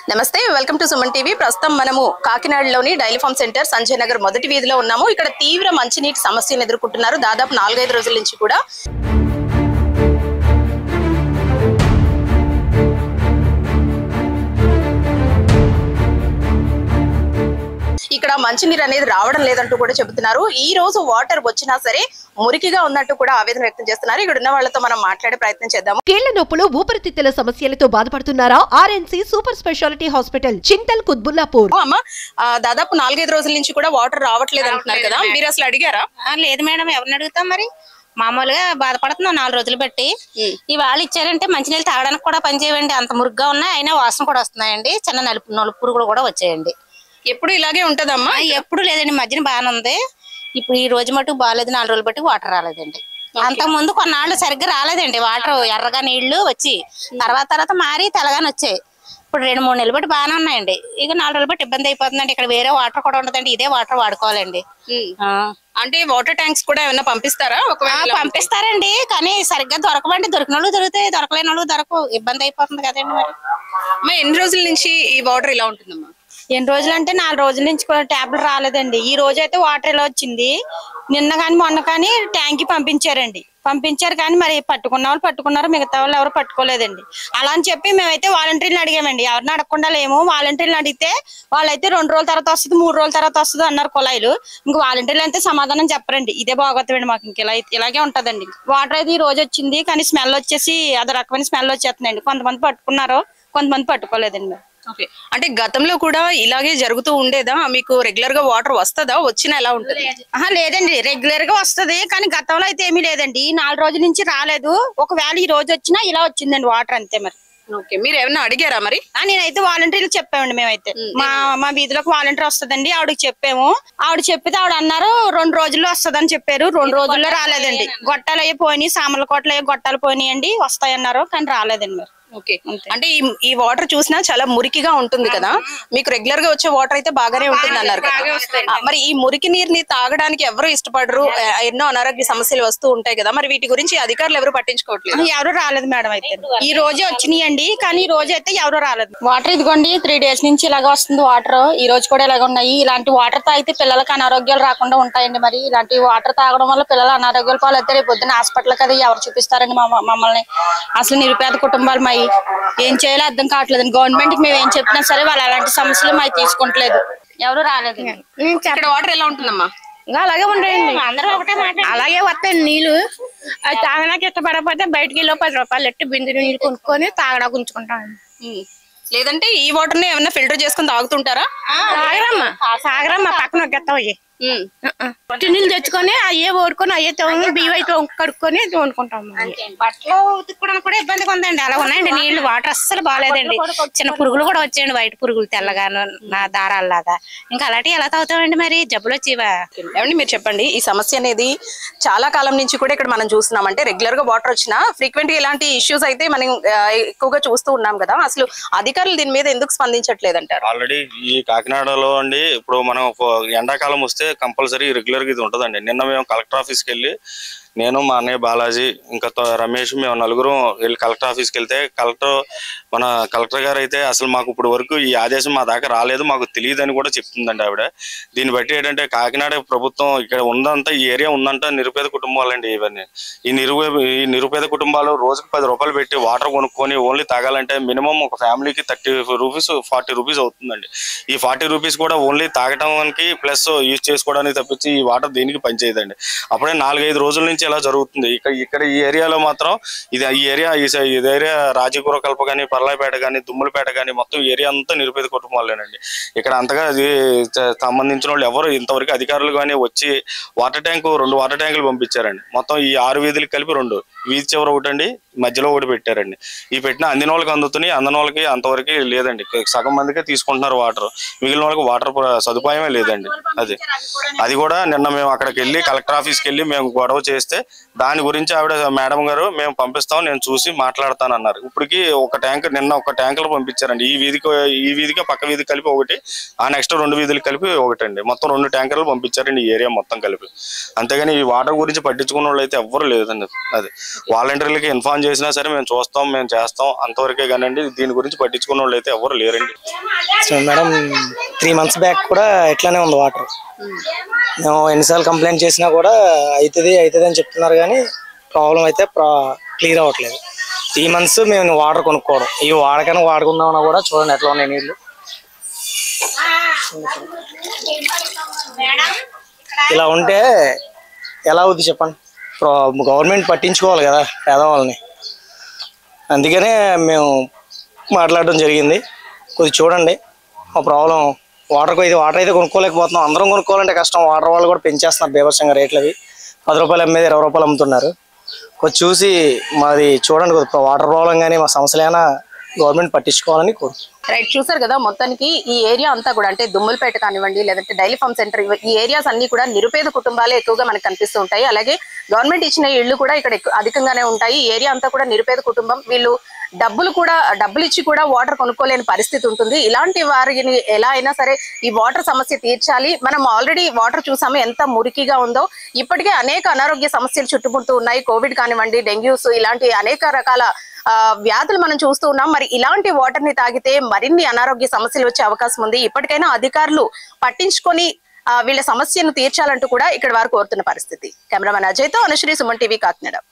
నమస్తే welcome to Suman TV ప్రస్తుతం మనము కాకినాడలోని dairy farm centre Sanjay Nagar మొదటి వీధిలో ఉన్నాము. ఇక్కడ తీవ్ర మంచినీటి సమస్యను ఎదుర్కొంటున్నారు. దాదాపు 4-5 రోజుల నుంచి కూడా ఇక్కడ మంచినీరు అనేది రావడం లేదంటూ కూడా చెబుతున్నారు. ఈ రోజు వాటర్ వచ్చినా సరే మురికిగా ఉన్నట్టు కూడా ఆవేదన వ్యక్తం చేస్తున్నారు. ఇక్కడ ఉన్న వాళ్ళతో మనం మాట్లాడే ప్రయత్నం చేద్దాము. కీళ్ల నొప్పులు ఊపిరితిత్తుల సమస్యలతో బాధపడుతున్నారా? RNC super speciality hospital Chintal Qutbullapur. అమ్మ దాదాపు 4-5 రోజుల నుంచి కూడా వాటర్ రావట్లేదు అంటున్నారు కదా, మీరు అసలు అడిగారా? లేదు మేడం, ఎవరిని అడుగుతాం మరి. మామూలుగా బాధపడుతున్నాం 4 రోజులు బట్టి. ఇవాళ ఇచ్చారంటే మంచినీళ్ళు తాగడానికి కూడా పనిచేయండి, అంత మురుగ్గా ఉన్నాయి. అయినా వాసన కూడా వస్తున్నాయండి, చిన్న నలుపు పురుగులు కూడా వచ్చాయండి. ఎప్పుడు ఇలాగే ఉంటదమ్మా? ఎప్పుడు లేదండి, మధ్యన బాగానే ఉంది. ఇప్పుడు ఈ రోజు మటుకు బాగాలేదు, 4 రోజులు బట్టి వాటర్ రాలేదండి. అంతకు ముందు కొన్నాళ్ళు సరిగ్గా రాలేదండి వాటర్, ఎర్రగా నీళ్లు వచ్చి తర్వాత మారి తెల్లగానే వచ్చాయి. ఇప్పుడు 2-3 నెలలు బట్టి బాగానే ఉన్నాయండి. ఇక 4 రోజులు బట్టి ఇబ్బంది అయిపోతుందండి. ఇక్కడ వేరే వాటర్ కూడా ఉండదండి, ఇదే వాటర్ వాడుకోవాలండి. అంటే వాటర్ ట్యాంక్స్ కూడా ఏమన్నా పంపిస్తారా? పంపిస్తారండి, కానీ సరిగ్గా దొరకవండి. దొరికిన వాళ్ళు దొరుకుతాయి, దొరకలేని వాళ్ళు దొరకవు. ఇబ్బంది అయిపోతుంది కదండి మరి. ఎన్ని రోజుల నుంచి ఈ వాటర్ ఇలా ఉంటుందమ్మా? ఎన్ని రోజులు అంటే 4 రోజుల నుంచి కూడా ట్యాబ్లు రాలేదండి. ఈ రోజు అయితే వాటర్ ఇలా వచ్చింది. నిన్న కానీ మొన్న కానీ ట్యాంక్ పంపించారు కానీ మరి పట్టుకున్న వాళ్ళు పట్టుకున్నారు, మిగతా వాళ్ళు ఎవరు పట్టుకోలేదండి. అలా అని చెప్పి మేమైతే వాలంటీర్లు అడిగామండి. ఎవరిని అడగకుండా లేము. వాలంటీర్లు అడిగితే వాళ్ళైతే 2 రోజుల తర్వాత వస్తుంది, 3 రోజుల తర్వాత వస్తుంది అన్నారు కుళాయిలు. ఇంకా వాలంటీర్లు అయితే సమాధానం చెప్పరండి. ఇదే బాగోతుందండి మాకు, ఇంక ఇలాగే ఉంటదండి. వాటర్ అయితే ఈ రోజు వచ్చింది కానీ స్మెల్ వచ్చేసి అదే రకమైన స్మెల్ వచ్చేస్తుందండి. కొంతమంది పట్టుకున్నారు, కొంతమంది పట్టుకోలేదండి. అంటే గతంలో కూడా ఇలాగే జరుగుతూ ఉండేదా? మీకు రెగ్యులర్ గా వాటర్ వస్తుందా? వచ్చినా ఎలా ఉంటుంది? లేదండి, రెగ్యులర్ గా వస్తుంది కానీ గతంలో అయితే ఏమీ లేదండి. 4 రోజుల నుంచి రాలేదు. ఒకవేళ ఈ రోజు వచ్చినా ఇలా వచ్చిందండి వాటర్, అంతే మరి. ఓకే, మీరు ఏమన్నా అడిగారా మరి? నేనైతే వాలంటీర్లు చెప్పామండి. మేమైతే మా వీధిలోకి వాలంటీర్ వస్తుందండి, ఆవిడకి చెప్పాము. ఆవిడ చెప్పితే ఆవిడ అన్నారు 2 రోజుల్లో వస్తుందని చెప్పారు. 2 రోజుల్లో రాలేదండి. గొట్టాలు అయ్యి పోయినాయి, సామర్లకోటలు అయ్యి గొట్టాలు పోయినాయండి, వస్తాయన్నారు కానీ రాలేదండి మరి. ఓకే, అంటే ఈ వాటర్ చూసినా చాలా మురికిగా ఉంటుంది కదా, మీకు రెగ్యులర్ గా వచ్చే వాటర్ అయితే బాగానే ఉంటుంది అన్నారు కదా. మరి ఈ మురికి నీరుని తాగడానికి ఎవరు ఇష్టపడరు, ఎన్నో అనారోగ్య సమస్యలు వస్తూ ఉంటాయి కదా, మరి వీటి గురించి అధికారులు ఎవరు పట్టించుకోవట్లేదు? ఎవరు రాలేదు మేడం. అయితే ఈ రోజే వచ్చినాయండి కానీ ఈ రోజు అయితే ఎవరు రాలేదు. వాటర్ ఇదిగోండి 3 డేస్ నుంచి ఇలాగ వస్తుంది వాటర్. ఈ రోజు కూడా ఇలాగ ఉన్నాయి. ఇలాంటి వాటర్ తాగితే పిల్లలకి అనారోగ్యాలు రాకుండా ఉంటాయండి. మరి ఇలాంటి వాటర్ తాగడం వల్ల పిల్లలు అనారోగ్యాలు పాలైతే రేపు పొద్దున్న హాస్పిటల్ కదా ఎవరు చూపిస్తారండి మమ్మల్ని? అసలు నిరుపేద కుటుంబాలు మా ఏం చేయాలో అర్థం కావట్లేదు. గవర్నమెంట్ కి మేము ఏం చెప్పినా సరే వాళ్ళు అలాంటి సమస్యలు మాకు తీసుకుంటలేదు, ఎవరు రాలేదు. ఇక్కడ వాటర్ ఎలా ఉంటుందమ్మా? ఇంకా అలాగే ఉండేయండి, అందరూ ఒకటే మాట. అలాగే వస్తాయి నీళ్లు. అది తాగడానికి ఇష్టపడకపోతే బయటకి వెళ్ళి 10 రూపాయలు ఎట్టి బిందె నీళ్ళు కొనుక్కొని తాగడానికి ఉంచుకుంటాం. లేదంటే ఈ వాటర్ ని ఏమన్నా ఫిల్టర్ చేసుకుని తాగుతుంటారా? సాగరమ్మా పక్కన ఒక్కెత్తాయి నీళ్ళు తెచ్చుకొని అయ్యే ఓడుకొని అయ్యే బియ్యం అయితే కడుక్కొని వండుకుంటాం. బట్టలు ఉతుక్కోవడానికి కూడా ఇబ్బందిగా ఉందండి. అలా ఉన్నాయండి నీళ్లు. వాటర్ అస్సలు బాగాలేదండి. చిన్న పురుగులు కూడా వచ్చాయండి, వైట్ పురుగులు తెల్లగాను నా దారాల్లాగా. ఇంకా అలాంటివి ఎలా తాగుతామండి మరి? జబ్బులు వచ్చేవా? ఏమండి మీరు చెప్పండి, ఈ సమస్య అనేది చాలా కాలం నుంచి కూడా ఇక్కడ మనం చూస్తున్నాం. అంటే రెగ్యులర్ గా వాటర్ వచ్చినా ఫ్రీక్వెంట్ గా ఇలాంటి ఇష్యూస్ అయితే మనం ఎక్కువగా చూస్తూ ఉన్నాం కదా, అసలు అధికారులు దీని మీద ఎందుకు స్పందించట్లేదు అంటారు? ఆల్రెడీ ఈ కాకినాడలో అండి ఇప్పుడు మనం ఎండాకాలం వస్తే కంపల్సరీ రెగ్యులర్ గా ఇది ఉంటదండి. నిన్న మేము కలెక్టర్ ఆఫీస్కి వెళ్ళి, నేను మా అన్నయ్య బాలాజీ ఇంకా రమేష్, మేము 4 వెళ్ళి కలెక్టర్ ఆఫీస్కి వెళ్తే మన కలెక్టర్ గారు అయితే అసలు మాకు ఇప్పుడు వరకు ఈ ఆదేశం మా దాకా రాలేదు, మాకు తెలియదు అని కూడా చెప్తుందండి ఆవిడ. దీన్ని బట్టి ఏంటంటే కాకినాడ ప్రభుత్వం ఇక్కడ ఉందంతా, ఈ ఏరియా ఉందంట నిరుపేద కుటుంబాలండి. ఇవన్నీ ఈ నిరుపేద కుటుంబాలు రోజుకి 10 రూపాయలు పెట్టి వాటర్ కొనుక్కొని ఓన్లీ తాగాలంటే మినిమం ఒక ఫ్యామిలీకి 30 రూపీస్ 40 రూపీస్ అవుతుందండి. ఈ 40 రూపీస్ కూడా ఓన్లీ తాగడానికి ప్లస్ యూజ్ చేసుకోవడానికి తప్పించి ఈ వాటర్ దేనికి పనిచేయదండి. అప్పుడే 4-5 రోజుల నుంచి ఇలా జరుగుతుంది. ఇక్కడ ఈ ఏరియాలో మాత్రం ఈ ఏరియా రాజీపుర కల్ప కానీ, పర్లాయిపేట కానీ, దుమ్ములపేట కానీ మొత్తం ఏరియా అంతా నిరుపేద కుటుంబాలేనండి. ఇక్కడ అంతగా అది సంబంధించిన వాళ్ళు ఎవరు ఇంతవరకు అధికారులు కానీ వచ్చి 2 వాటర్ ట్యాంకులు పంపించారండి. మొత్తం ఈ 6 వీధులకు కలిపి 2, వీధి చివర ఒకటండి, మధ్యలో ఒకటి పెట్టారండి. ఈ పెట్టిన అందిన వాళ్ళకి అందుతున్నాయి, అందిన వాళ్ళకి అంతవరకు లేదండి. సగం మందికే తీసుకుంటున్నారు వాటర్, మిగిలిన వాళ్ళకి వాటర్ సదుపాయమే లేదండి. అది కూడా నిన్న మేము అక్కడికి వెళ్ళి కలెక్టర్ ఆఫీస్కి వెళ్ళి మేము గొడవ చేస్తే దాని గురించి ఆవిడ మేడం గారు మేము పంపిస్తాం, నేను చూసి మాట్లాడతాను అన్నారు. ఇప్పటికి నిన్న ఒక ట్యాంకర్ పంపించారండి. ఈ వీధికి పక్క వీధికి కలిపి ఒకటి, ఆ నెక్స్ట్ 2 వీధులకు కలిపి ఒకటండి. మొత్తం 2 ట్యాంకర్లు పంపించారండి ఈ ఏరియా మొత్తం కలిపి. అంతేగాని ఈ వాటర్ గురించి పట్టించుకున్న వాళ్ళు అయితే ఎవ్వరు లేదండి. అది వాలంటీర్లకి ఇన్ఫార్మ్ చేసినా సరే మేము చూస్తాం, మేము చేస్తాం అంతవరకే కానండి. దీని గురించి పట్టించుకున్న వాళ్ళు అయితే ఎవరు లేరండి. మేడం 3 months బ్యాక్ కూడా ఇట్లానే ఉంది వాటర్. మేము ఎన్నిసార్లు కంప్లైంట్ చేసినా కూడా అవుతుంది అని చెప్తున్నారు, కానీ ప్రాబ్లం అయితే క్లియర్ అవ్వట్లేదు. 3 months మేము వాటర్ కొనుక్కోవడం, ఈ వాడకైనా వాడుకుందామన్నా కూడా చూడండి ఎట్లా ఉన్నాయి నీళ్ళు. ఇలా ఉంటే ఎలా అవుద్ది చెప్పండి. గవర్నమెంట్ పట్టించుకోవాలి కదా పేదవాళ్ళని. అందుకనే మేము మాట్లాడడం జరిగింది. కొద్దిగా చూడండి మా ప్రాబ్లం. వాటర్ అయితే కొనుక్కోలేకపోతున్నాం. అందరం కొనుక్కోవాలంటే కష్టం. వాటర్ వాళ్ళు కూడా పెంచేస్తున్నారు బీభత్సంగా రేట్లు. అవి 10 రూపాయలు అమ్మేది 20 రూపాయలు అమ్ముతున్నారు. కొద్ది చూసి మాది చూడండి. కొద్ది వాటర్ ప్రాబ్లం కానీ మా సమస్యలైనా గవర్నమెంట్ పట్టించుకోవాలని కోరుతున్నాం. రైట్, చూసారు కదా మొత్తానికి ఈ ఏరియా అంతా కూడా అంటే దుమ్ములపేట కానివ్వండి, లేదంటే డైలీ ఫార్మ్ సెంటర్, ఈ ఏరియాస్ అన్ని కూడా నిరుపేద కుటుంబాలే ఎక్కువగా మనకు కనిపిస్తూ ఉంటాయి. అలాగే గవర్నమెంట్ ఇచ్చిన ఇళ్లు కూడా ఇక్కడ అధికంగానే ఉంటాయి. ఈ ఏరియా అంతా కూడా నిరుపేద కుటుంబం. వీళ్ళు డబ్బులు ఇచ్చి కూడా వాటర్ కొనుక్కోలేని పరిస్థితి ఉంటుంది. ఇలాంటి వారిని ఎలా అయినా సరే ఈ వాటర్ సమస్య తీర్చాలి. మనం ఆల్రెడీ వాటర్ చూసాము ఎంత మురికిగా ఉందో. ఇప్పటికే అనేక అనారోగ్య సమస్యలు చుట్టుముడుతూ ఉన్నాయి. కోవిడ్ కానివ్వండి, డెంగ్యూస్, ఇలాంటి అనేక రకాల వ్యాధులు మనం చూస్తూ ఉన్నాం. మరి ఇలాంటి వాటర్ ని తాగితే మరిన్ని అనారోగ్య సమస్యలు వచ్చే అవకాశం ఉంది. ఇప్పటికైనా అధికారులు పట్టించుకొని వీళ్ళ సమస్యను తీర్చాలంటూ కూడా ఇక్కడ వారు కోరుతున్న పరిస్థితి. కెమెరామెన్ అజయ్తో అనుశ్రీ, సుమన్ టీవీ, కాకినాడ.